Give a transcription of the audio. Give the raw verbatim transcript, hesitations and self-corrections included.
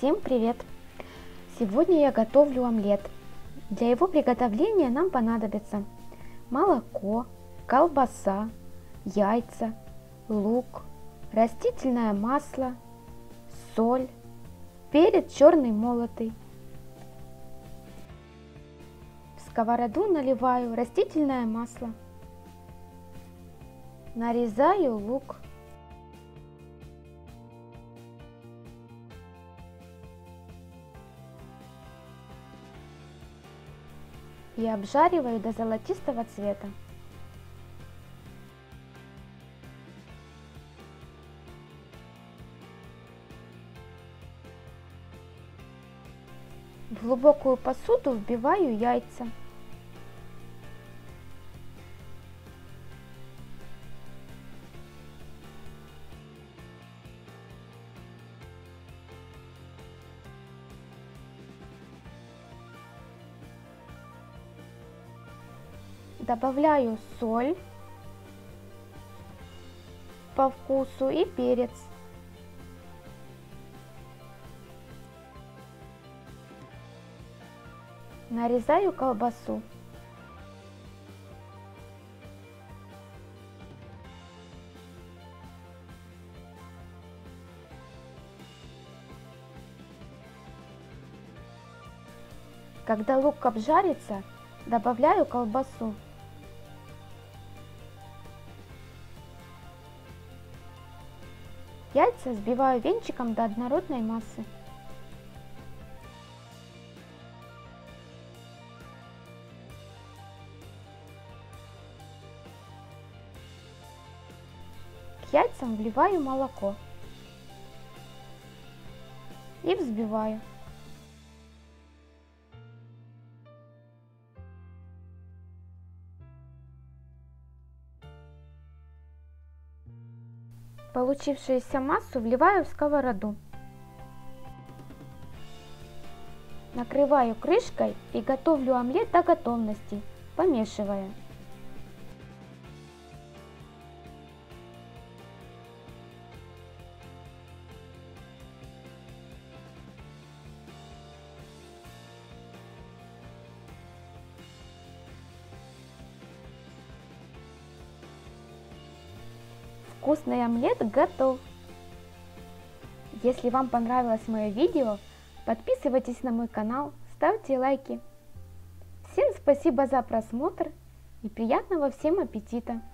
Всем привет! Сегодня я готовлю омлет. Для его приготовления нам понадобится молоко, колбаса, яйца, лук, растительное масло, соль, перец черный молотый. В сковороду наливаю растительное масло, нарезаю лук. И обжариваю до золотистого цвета. В глубокую посуду вбиваю яйца. Добавляю соль по вкусу и перец. Нарезаю колбасу. Когда лук обжарится, добавляю колбасу. Яйца взбиваю венчиком до однородной массы. К яйцам вливаю молоко и взбиваю. Получившуюся массу вливаю в сковороду. Накрываю крышкой и готовлю омлет до готовности, помешивая. Вкусный омлет готов! Если вам понравилось мое видео, подписывайтесь на мой канал, ставьте лайки. Всем спасибо за просмотр и приятного всем аппетита!